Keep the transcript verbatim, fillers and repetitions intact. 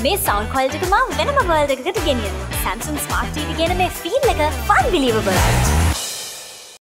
මේ sound quality එක මම වෙනම වර්ල්ඩ් එකකට ගෙනියනවා. Samsung Smart T V කියන මේ ෆීල් එක unbelievable.